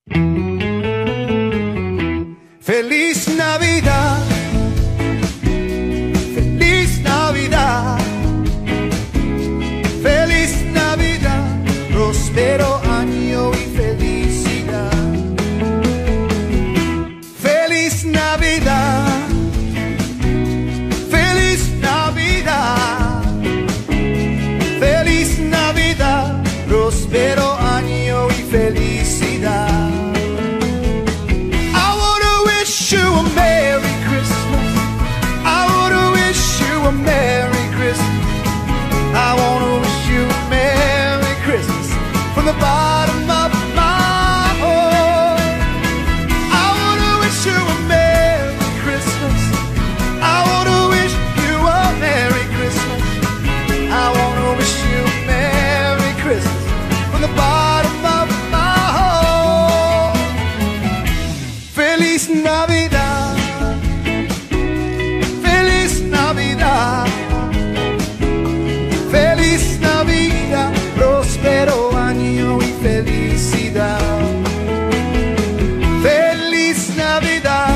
Feliz Navidad, feliz Navidad, feliz Navidad, próspero año y felicidad. Feliz Navidad, feliz Navidad, feliz Navidad, próspero año y felicidad. You a Merry Christmas. I wanna wish you a Merry Christmas. I wanna wish you a Merry Christmas from the bottom of my heart. I wanna wish you a Merry Christmas. I wanna wish you a Merry Christmas. I wanna wish you a Merry Christmas from the bottom of my heart. Feliz Navidad. Feliz Navidad, próspero año y felicidad. Feliz Navidad,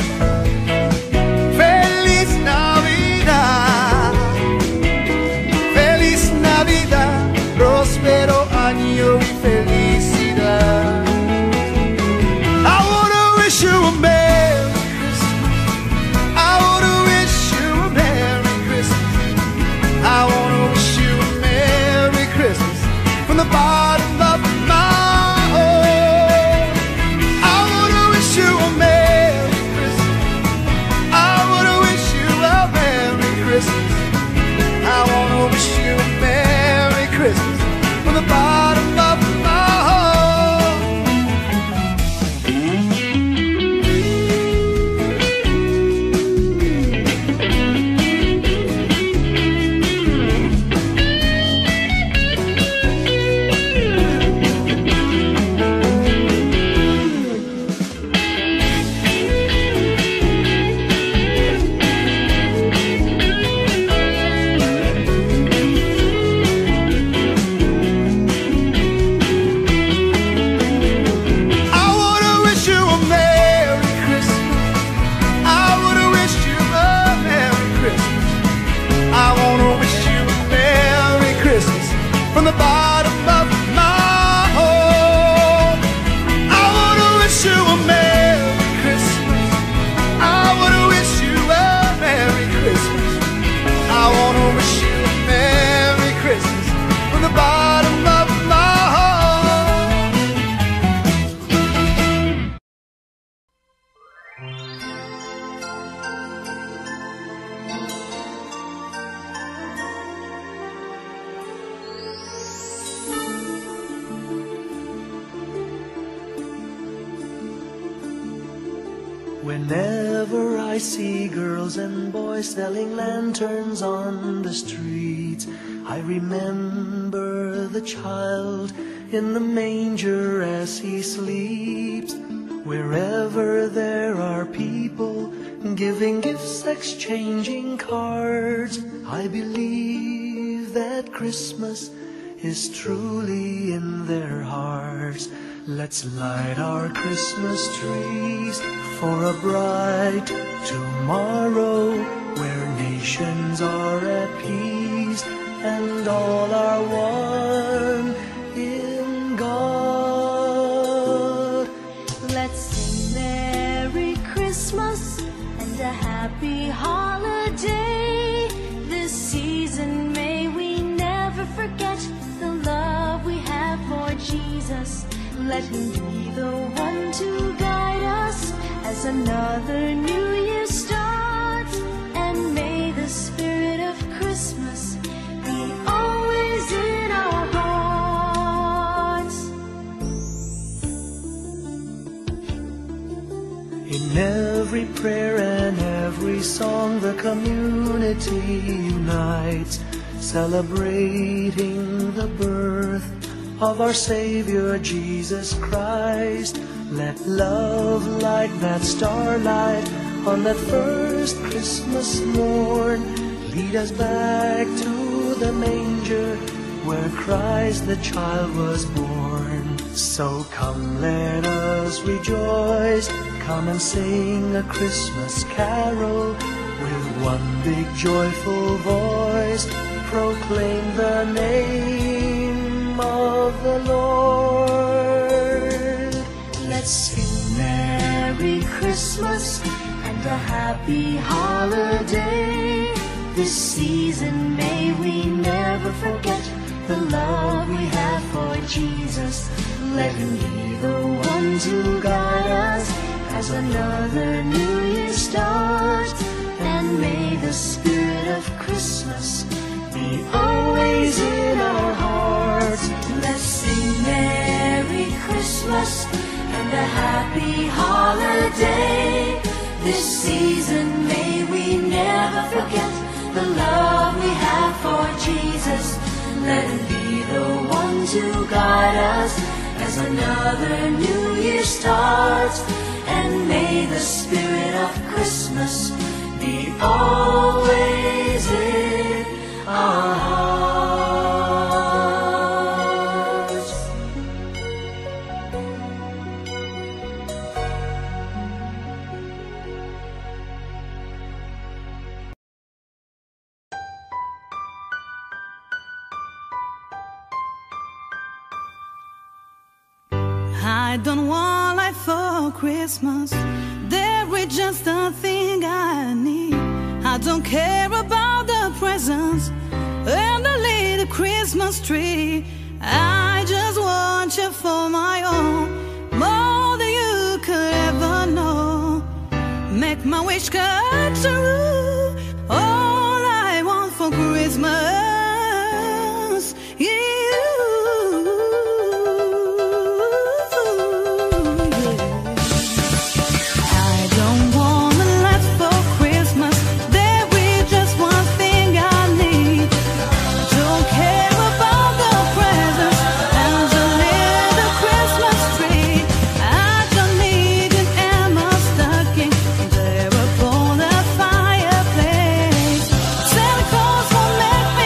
feliz Navidad, feliz Navidad, próspero año y felicidad. I wanna wish you a Merry Christmas. I wanna wish you a Merry Christmas. I wanna wish you a Merry Christmas from the bottom of my heart. I wanna wish you a Merry Christmas. I wanna wish you a Merry Christmas. I wanna wish you a Merry Christmas from the bottom of my heart. From the bottom of my heart, I wanna wish you a Merry Christmas. I wanna wish you a Merry Christmas. I wanna wish you a Merry Christmas from the bottom of my heart. Whenever I see girls and boys selling lanterns on the streets, I remember the child in the manger as he sleeps. Wherever there are people giving gifts, exchanging cards, I believe that Christmas is truly in their hearts. Let's light our Christmas trees for a bright tomorrow, where nations are at peace and all are one in God. Let's sing Merry Christmas and a happy holiday. This season may we never forget the love we have for Jesus. Let him be the one to guide us as another new year starts. And may the spirit of Christmas be always in our hearts. In every prayer and every song, the community unites, celebrating the birth of our Savior Jesus Christ. Let love like that starlight on that first Christmas morn lead us back to the manger where Christ the child was born. So come, let us us rejoice. Come and sing a Christmas carol with one big joyful voice. Proclaim the name of the Lord. Let's sing Merry Christmas and a happy holiday. This season may we never forget the love we have for Jesus. Let him be the one to guide us as another new year starts. And may the spirit of Christmas be always in our hearts. Let's sing Merry Christmas and a happy holiday. This season may we never forget the love we have for Jesus. Let him be the one to guide us as another new year starts. And may the spirit of Christmas be always in our hearts. I don't want life for Christmas. There is just a thing I need. I don't care about the presents and the little Christmas tree. I just want you for my own, more than you could ever know. Make my wish come true. All I want for Christmas is you. Santa Claus will make me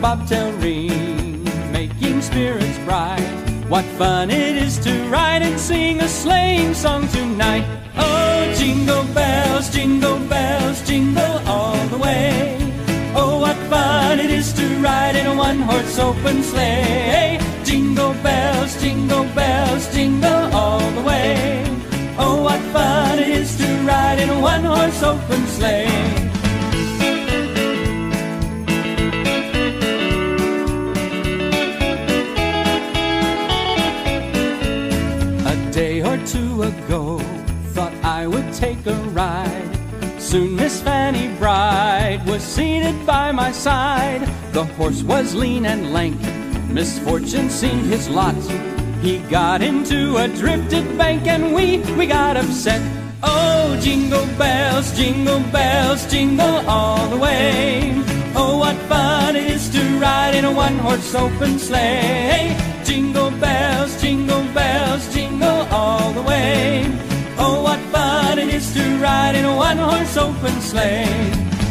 bobtail ring, making spirits bright. What fun it is to ride and sing a sleighing song tonight. Oh, jingle bells, jingle all the way. Oh, what fun it is to ride in a one-horse open sleigh. Jingle bells, jingle all the way. Oh, what fun it is to ride in a one-horse open sleigh. A day or two ago, thought I would take a ride. Soon Miss Fanny Bride was seated by my side. The horse was lean and lank, misfortune seemed his lot. He got into a drifted bank and we got upset. Oh, jingle bells, jingle all the way. Oh, what fun it is to ride in a one-horse open sleigh. Jingle bells, jingle all the way. Oh, what fun it is to ride in a one-horse open sleigh.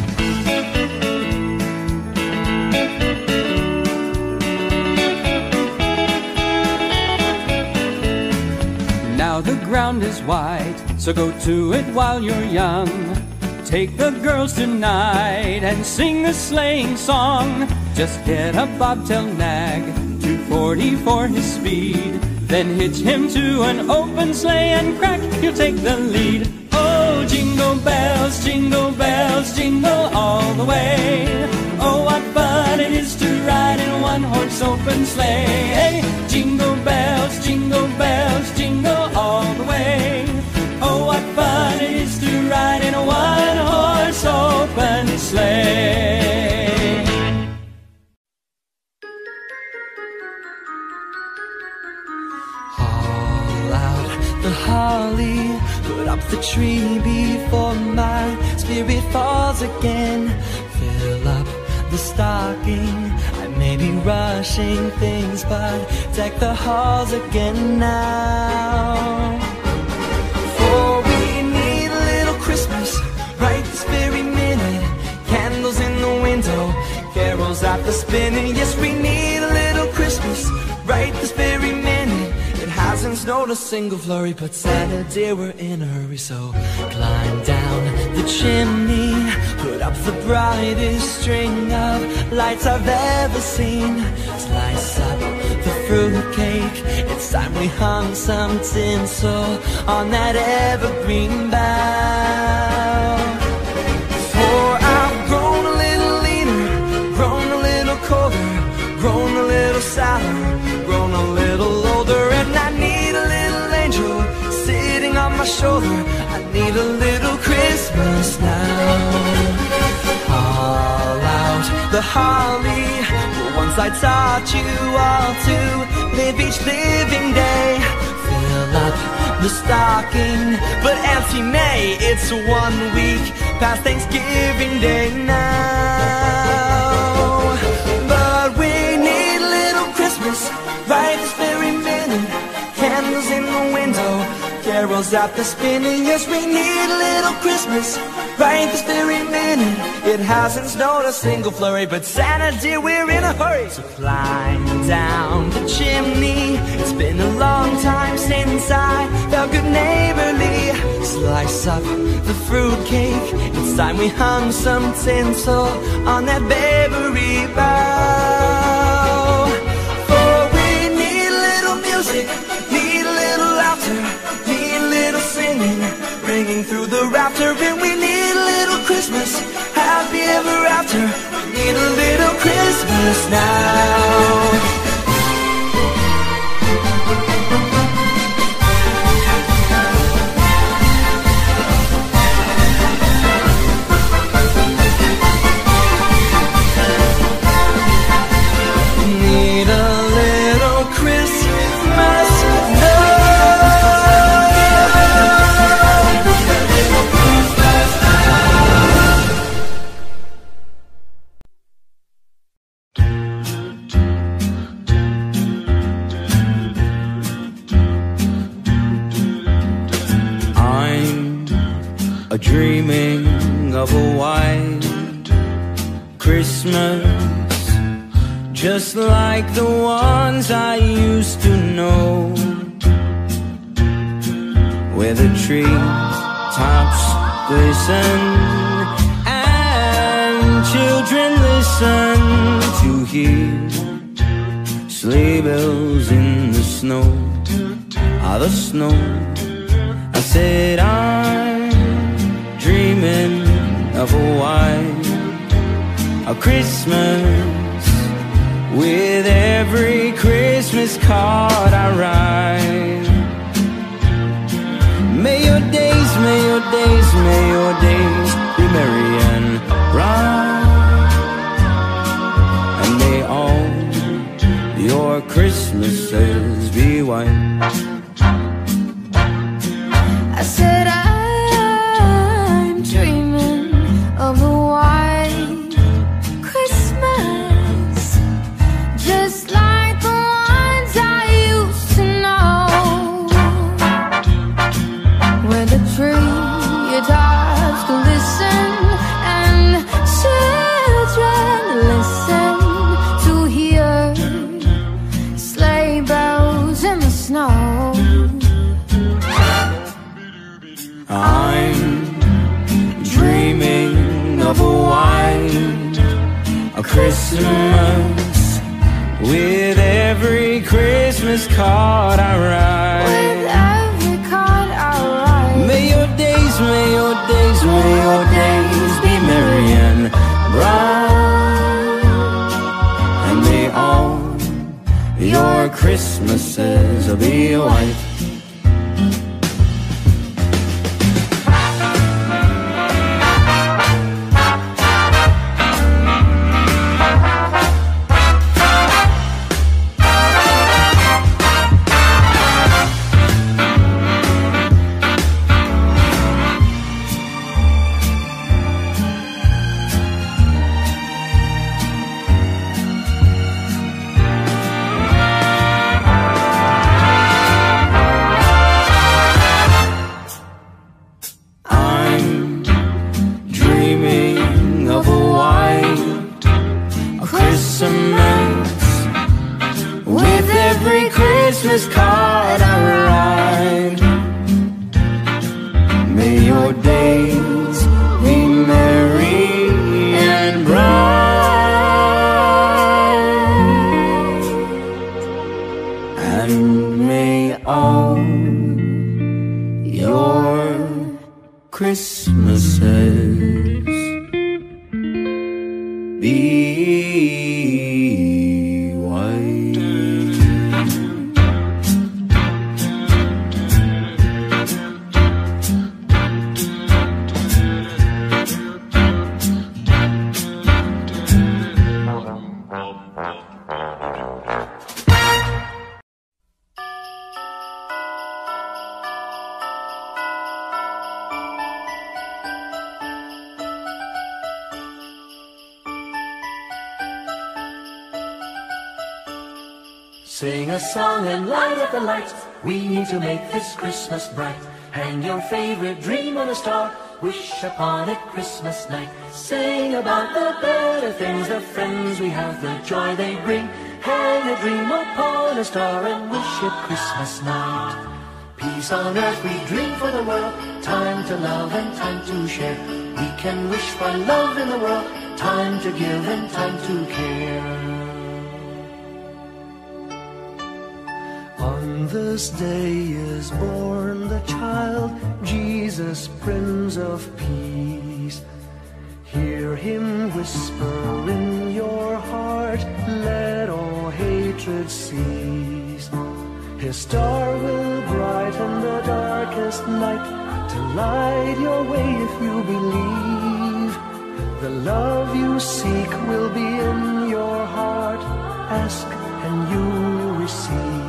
Now the ground is wide, so go to it while you're young. Take the girls tonight and sing the sleighing song. Just get a bobtail nag, 240 for his speed. Then hitch him to an open sleigh and crack, you'll take the lead. Oh, jingle bells, jingle all the way. Oh, what fun it is to ride in a one-horse open sleigh. Jingle bells, jingle all the way. Oh, what fun it is to ride in a one-horse open sleigh. Haul out the holly, put up the tree before my spirit falls again. Fill up the stocking, I may be rushing things, but deck the halls again now. For we need a little Christmas right this very minute. Candles in the window, carols at the spinning. Yes, we need a little Christmas right this very minute. It hasn't snowed a single flurry, but Santa dear, we're in a hurry. So climb down the chimney, put up the brightest string of lights I've ever seen. Slice up the fruitcake, it's time we hung some tinsel on that evergreen bough. For I've grown a little leaner, grown a little colder, grown a little sour, grown a little older, and I need a little angel sitting on my shoulder. I need a little Christmas now. Haul out the holly, the ones I taught you all to live each living day. Fill up the stocking, but empty May, it's 1 week past Thanksgiving Day now. But we need a little Christmas right this very minute. Candles in the window, carols at the spinning. Yes, we need a little Christmas right this very minute. It hasn't snowed a single flurry, but Santa dear, we're in a hurry. So climb down the chimney, it's been a long time since I felt good neighborly. Slice up the fruitcake, it's time we hung some tinsel on that bakery bough. For we need a little music, need a little laughter, need a little singing, ringing through the rafter. And we need a little Christmas, happy ever after. We need a little Christmas now. Need a little Christmas now. Dreaming of a white Christmas just like the ones I used to know, where the tree tops glisten and children listen to hear sleigh bells in the snow. Ah, the snow. I said I'm dreaming of a white Christmas, with every Christmas card I write. May your days, may your days, may your days be merry and bright, and may all your Christmases be white. I said I'm dreaming of a white Christmas, just like the ones I used to know, where the tree tops glisten and children listen to hear sleigh bells in the snow. I'm dreaming of a white Christmas, with every Christmas card I write. With every card I write. May your days, may your days, may your days be merry and bright, and may all your Christmases be white. Christmas card I write. May your days be merry and bright, and may all your Christmases be white. Sing a song and light up the lights. We need to make this Christmas bright. Hang your favorite dream on a star. Wish upon it Christmas night. Sing about the better things, the friends we have, the joy they bring. Hang a dream upon a star and wish it Christmas night. Peace on earth we dream for the world. Time to love and time to share. We can wish for love in the world. Time to give and time to care. On this day is born the child, Jesus, Prince of Peace. Hear him whisper in your heart, let all hatred cease. His star will brighten the darkest night, to light your way if you believe. The love you seek will be in your heart, ask and you will receive.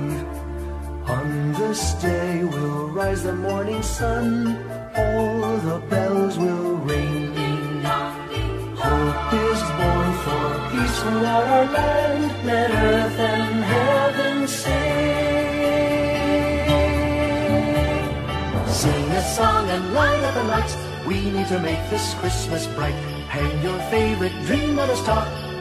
On this day will rise the morning sun, all the bells will ring. Hope is born for peace throughout our land, let earth and heaven sing. Sing a song and light up the lights, we need to make this Christmas bright. Hang your favorite dream on a star,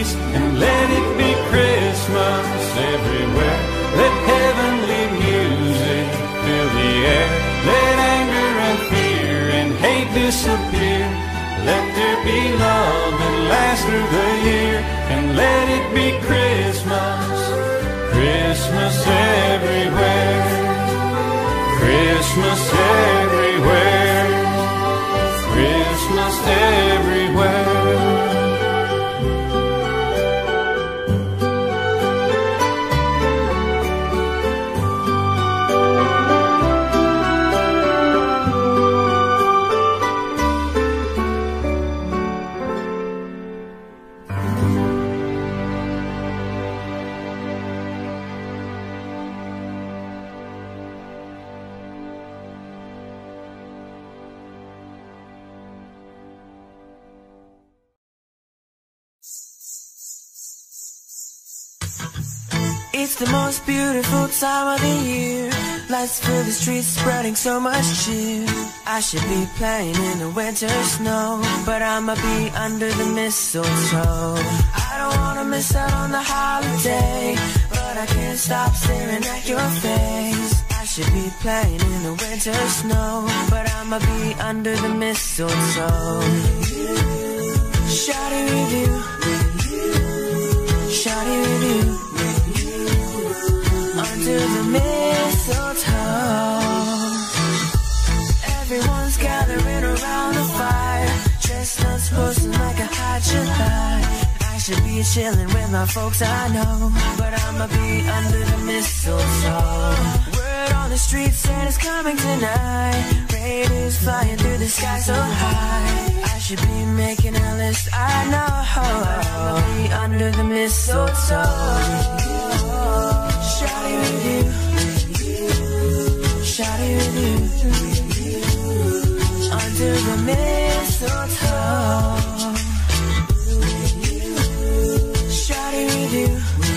it be love that lasts through the year, and let it be Christmas, Christmas everywhere, Christmas everywhere, Christmas everywhere. It's the most beautiful time of the year. Lights fill the streets, spreading so much cheer. I should be playing in the winter snow, but I'ma be under the mistletoe. I don't wanna miss out on the holiday, but I can't stop staring at your face. I should be playing in the winter snow, but I'ma be under the mistletoe. Shawty with you, shawty with you, under the mistletoe. Everyone's gathering around the fire, chestnuts roasting like a hot July. I should be chilling with my folks I know, but I'ma be under the mistletoe. Word on the street said it's coming tonight. Raiders flying through the sky so high. I should be making a list, I know, but I'ma be under the mistletoe. Shawty with you, shawty with you, under the mistletoe. Shawty with you,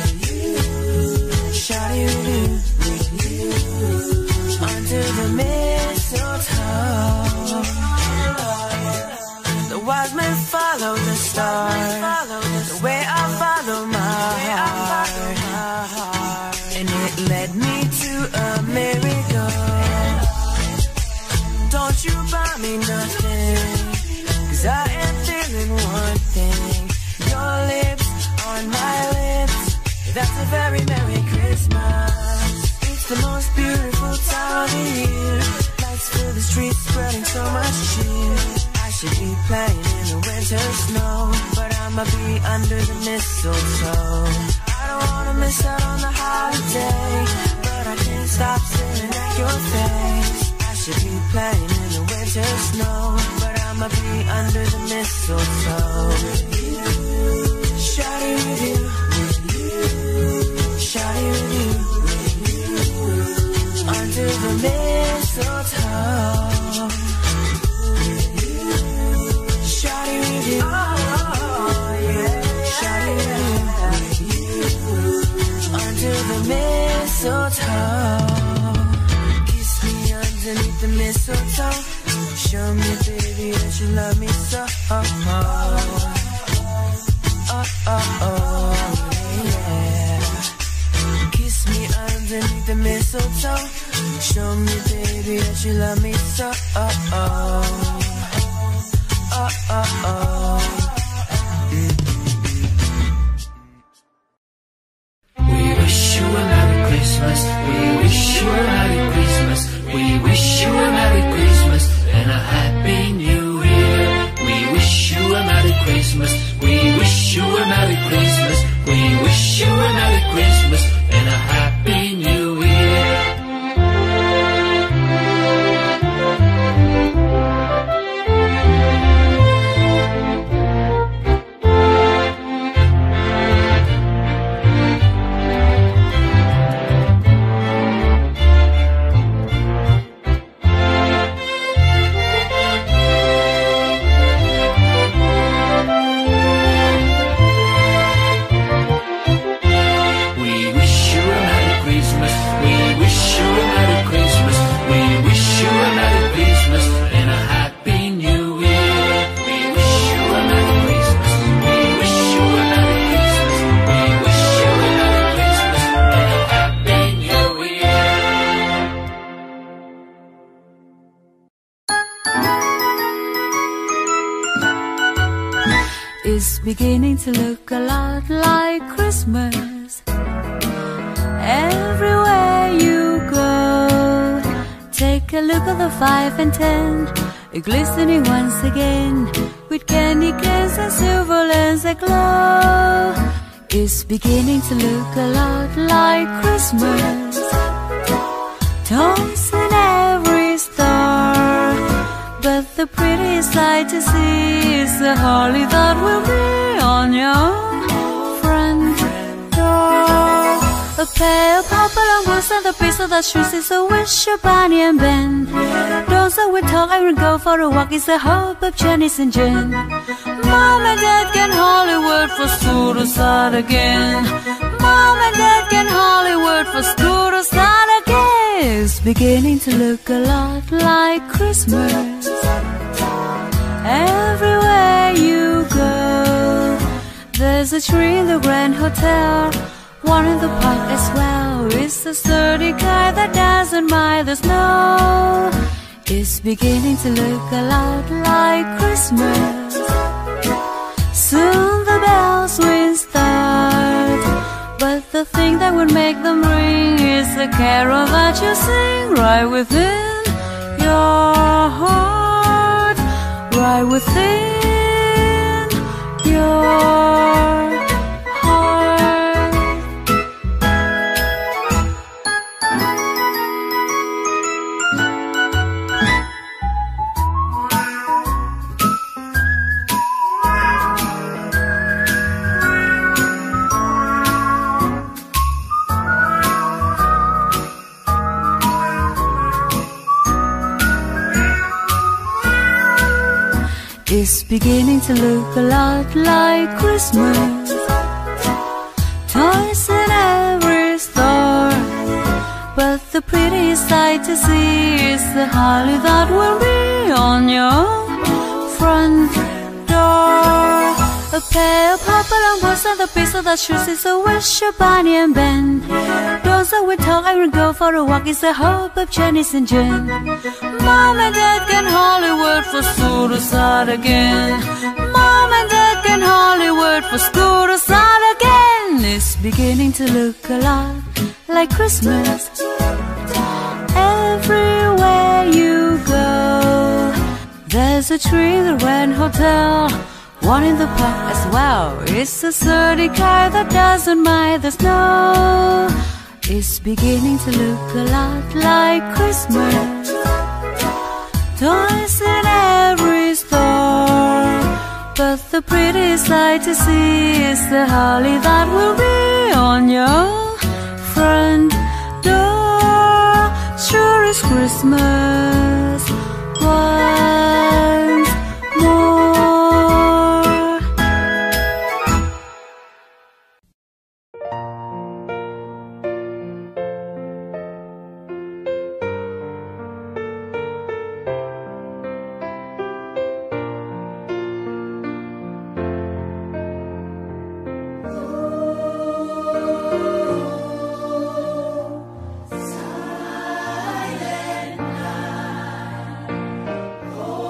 shawty with you, under the mistletoe. The wise men follow the stars, the way I follow my heart. And it led me to America. Don't you buy me nothing, 'cause I am feeling one thing. Your lips on my lips, that's a very Merry Christmas. It's the most beautiful time of the year. Lights fill the streets, spreading so much cheer. I should be playing in the winter snow, but I'ma be under the mistletoe. I don't wanna miss out on the holiday, but I can't stop staring at your face. I should be playing in the winter snow, but I'ma be under the mistletoe. Shawty with you, shawty with you, under the mistletoe. Shawty with you, shawty with you, under the mistletoe. Kiss me underneath the mistletoe. Show me, baby, that you love me so. Oh, oh, oh, yeah. Kiss me underneath the mistletoe. Show me, baby, that you love me so. Oh, oh, oh, oh. We wish you a Merry Christmas. We wish you a Merry Christmas. We wish you a Merry Christmas and a Happy New Year. We wish you a Merry Christmas. We wish you a Merry Christmas. We wish you a Merry Christmas and a Happy New Year. beginning to look a lot like Christmas. Everywhere you go, take a look at the 5 and 10, glistening once again with candy canes and silver lamps that glow. It's beginning to look a lot like Christmas. Toys in every store, but the prettiest sight to see is the holly that will be on your front door. A pair of hop-along boots and the piece of that shoes is a wish of Barney and Ben. Those that would talk and go for a walk is the hope of Janice and Jen. Mom and Dad can Hollywood for school to start again. Mom and Dad can Hollywood for school to start again. It's beginning to look a lot like Christmas. Everywhere you go, there's a tree in the Grand Hotel, one in the park as well. It's the sturdy guy that doesn't mind the snow. It's beginning to look a lot like Christmas. Soon the bells will start, but the thing that would make them ring is the carol that you sing right within your heart, right within your heart. It's beginning to look a lot like Christmas. Toys in every store, but the prettiest sight to see is the holly that will be on your front door. A pair of hop-along boots and the piece of that shoes is a wish of Barney and Ben. Those that would talk and go for a walk is the hope of Janice and Jen. Mom and Dad can Hollywood for school to start again. Mom and Dad can Hollywood for school to start again. It's beginning to look a lot like Christmas. Everywhere you go, there's a tree in the Grand Hotel, one in the park as well. It's a sturdy car that doesn't mind the snow. It's beginning to look a lot like Christmas. Toys in every store, but the prettiest sight to see is the holly that will be on your front door. Sure is Christmas once more. Silent night,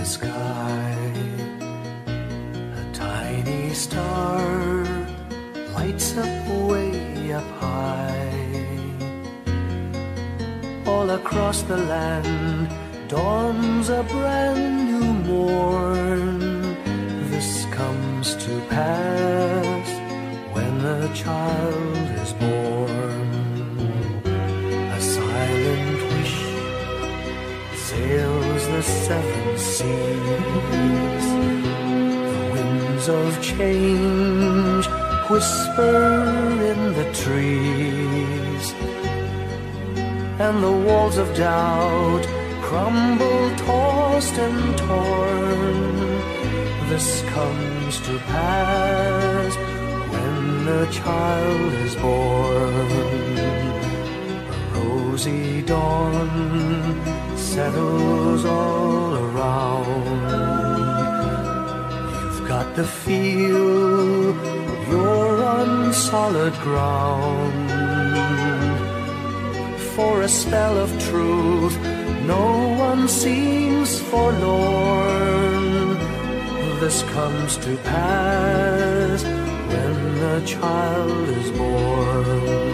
the sky. A tiny star lights up way up high. All across the land dawns a brand new morn. This comes to pass when a child is born. A silent wish sails the seven seas. The winds of change whisper in the trees, and the walls of doubt crumble, tossed and torn. This comes to pass when a child is born. A rosy dawn settles all around. You've got to feel you're on solid ground. For a spell of truth, no one seems forlorn. This comes to pass when a child is born.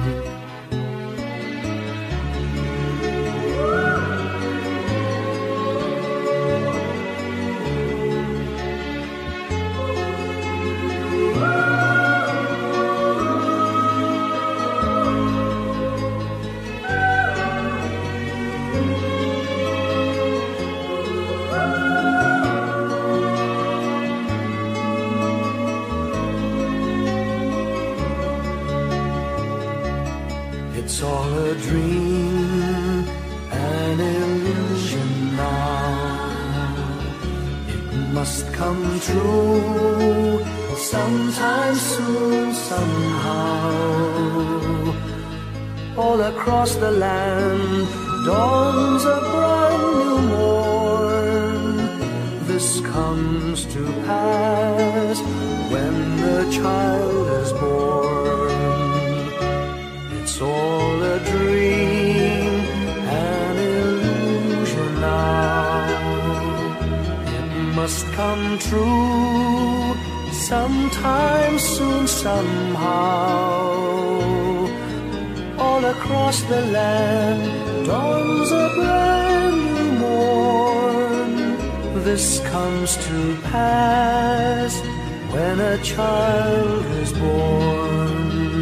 It's all a dream, an illusion now. It must come true sometime soon, somehow. All across the land dawns a brand new morn. This comes to pass when the child is born. It's all a dream, an illusion now. It must come true sometime soon, somehow. All across the land dawns a brand new morn. This comes to pass when a child is born.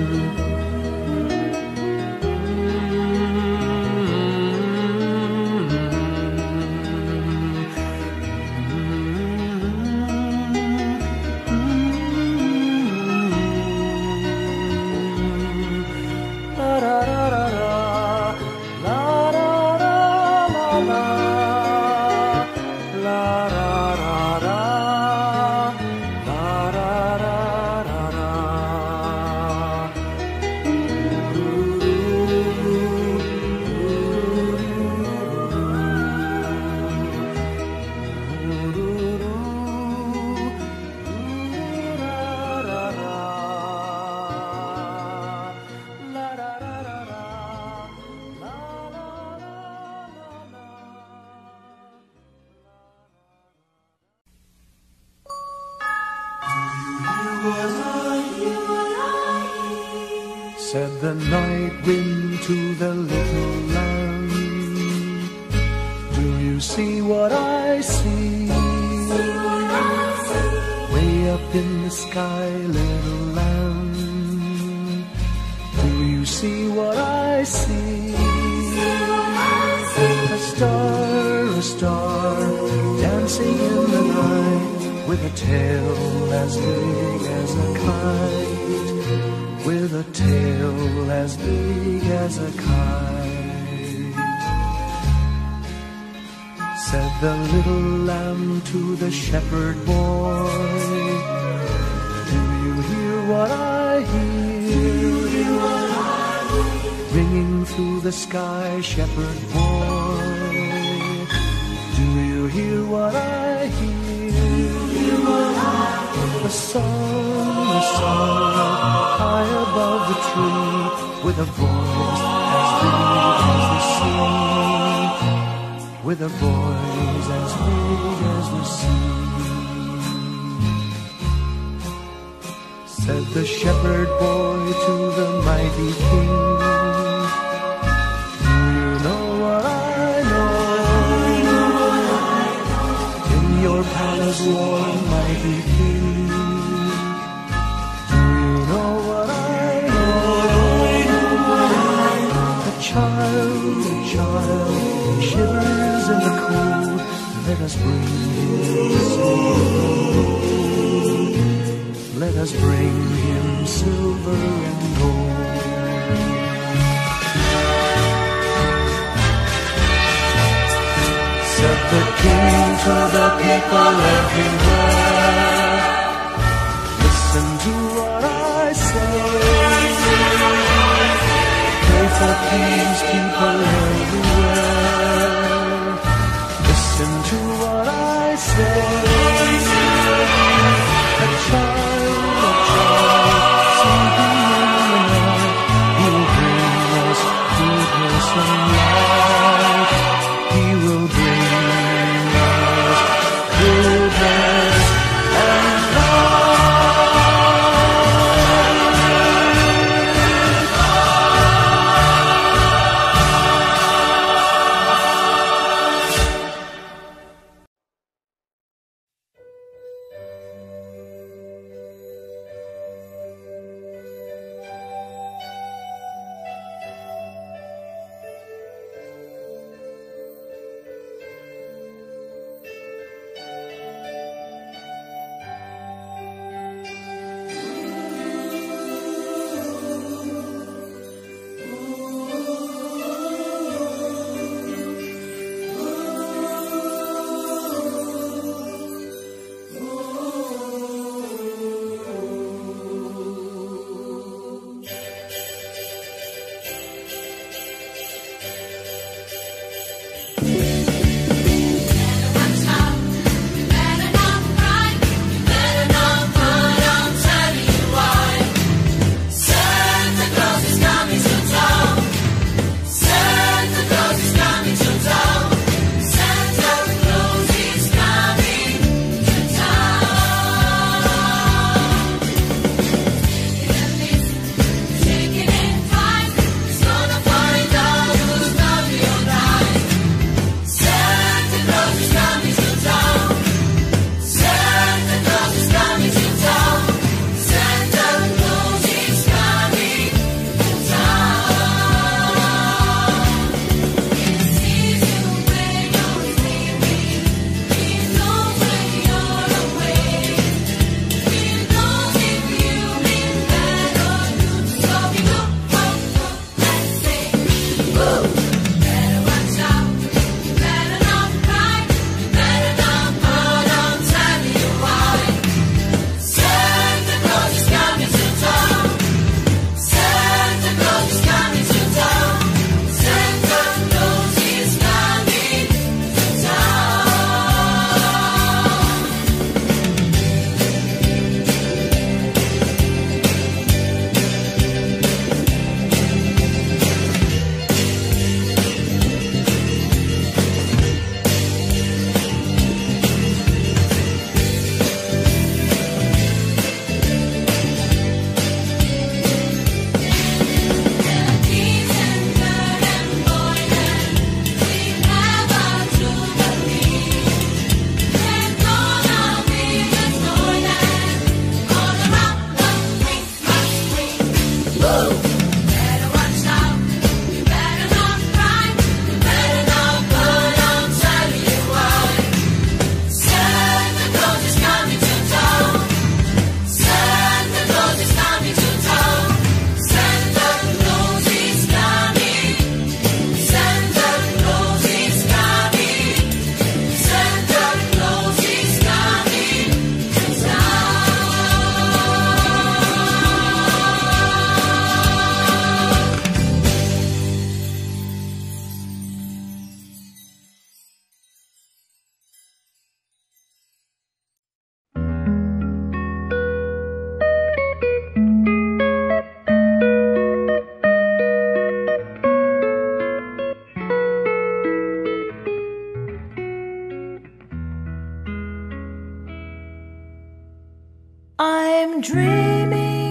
Said the night wind to the little lamb, do you see what I see? Way up in the sky, little lamb, do you see what I see? A star, dancing in the night, with a tail as big as a kite, with a tail as big as a kite. Said the little lamb to the shepherd boy, do you hear what I hear? Ringing through the sky, shepherd boy, do you hear what I hear? The song, high above the tree, with a voice as big as the sea, with a voice as big said the shepherd boy to the mighty king. Do you know what I know? In your palace, warm, mighty king. Do you know what I know? A child shivers in the cold. Let us bring him silver. Let us bring him silver and gold. Said the king to the people everywhere, listen to what I say. Pray for peace, people everywhere. Listen to what I say. A child, sleeping in the night, he will bring us goodness and light. He will bring us goodness and light. I'm dreaming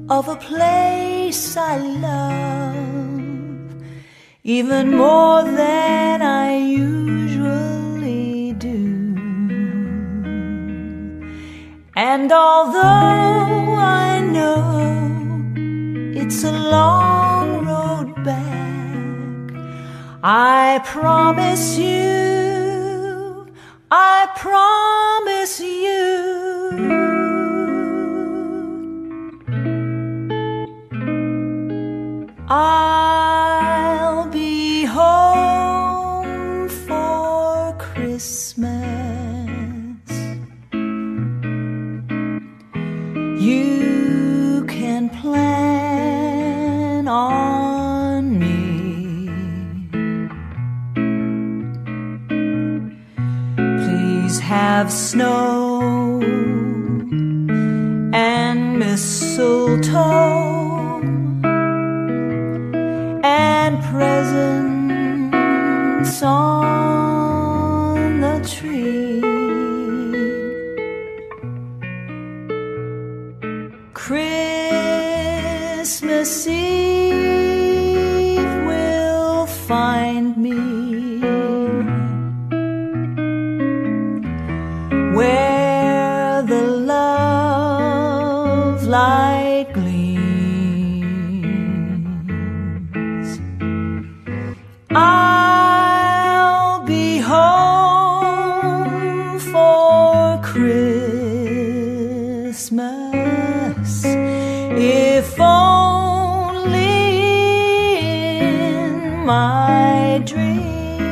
of a place I love, even more than I usually do. And although I know it's a long road back, I promise you, I'll be home for Christmas. You can plan on me. Please have snow and mistletoe and presents on the tree. Christmas Eve will find me where the love light gleams. I'll be home for Christmas, if only in my dreams.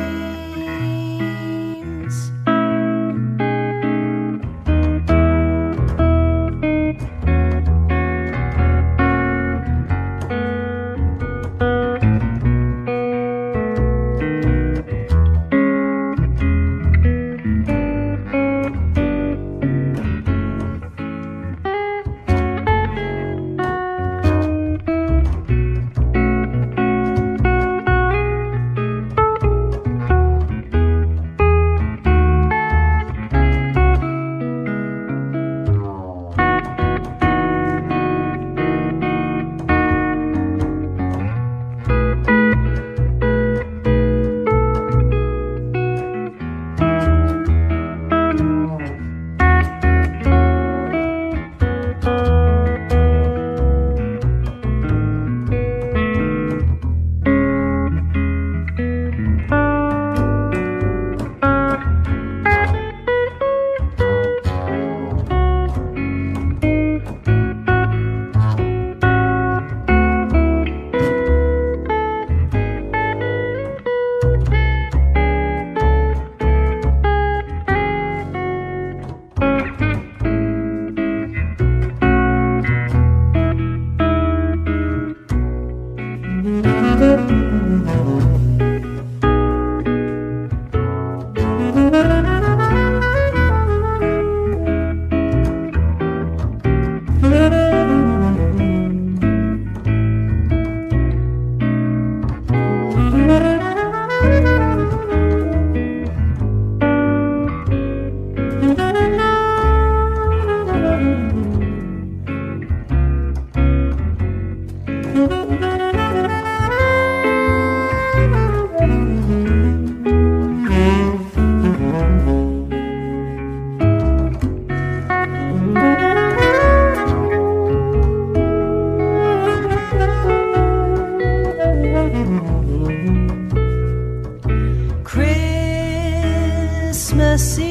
Christmas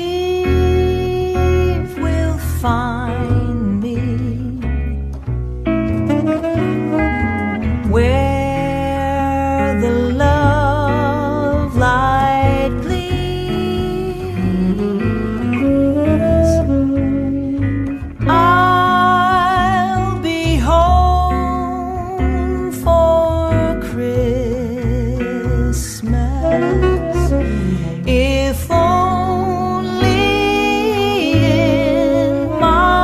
Eve will find me where the love light gleams. I'll be home for Christmas, if only in my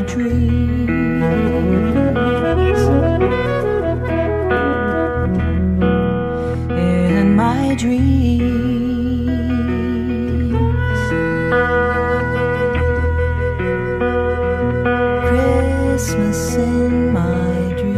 dreams. In my dreams. Christmas in my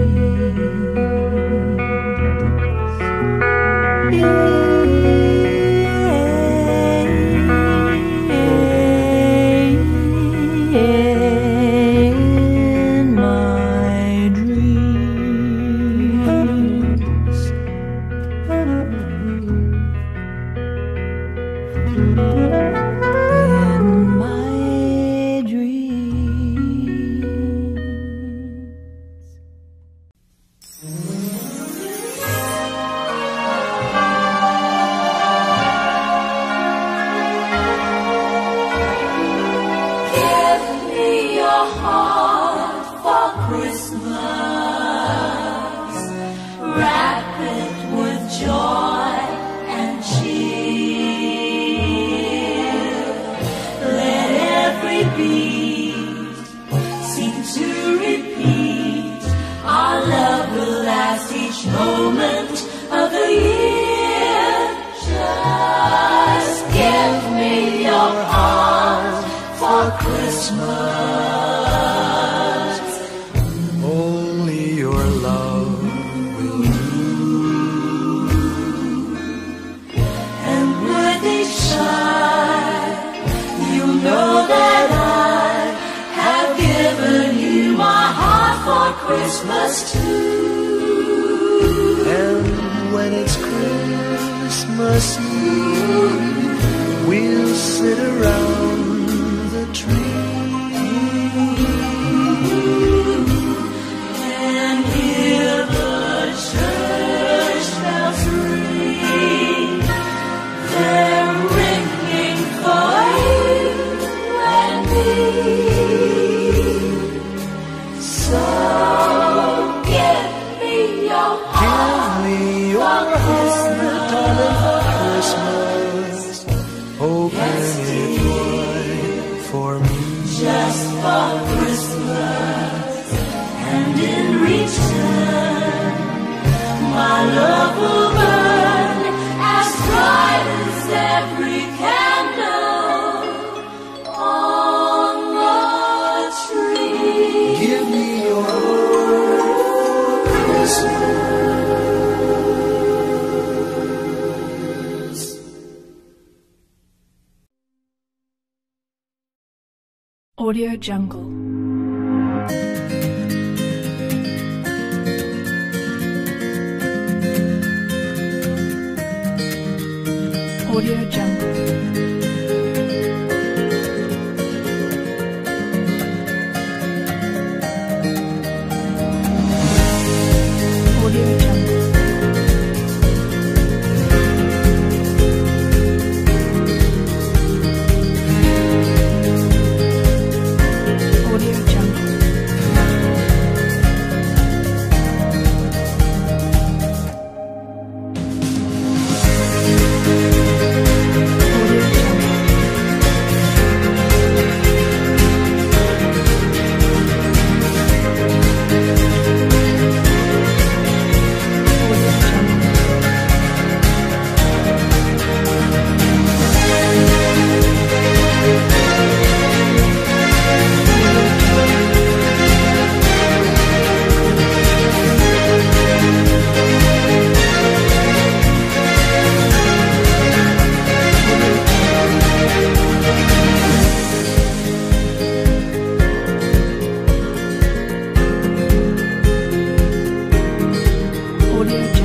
Christmas too. And when it's Christmas Eve, we'll sit around the tree and hear the church bells ring. They're ringing for you and me. So give me your heart for Christmas. Open it wide for me. Just for Christmas. And in return, my love will burn as bright as every candle on the tree. Give me your heart for Christmas. Audio Jungle. Audio Jungle. Audio Jungle. Audio Jungle. Audio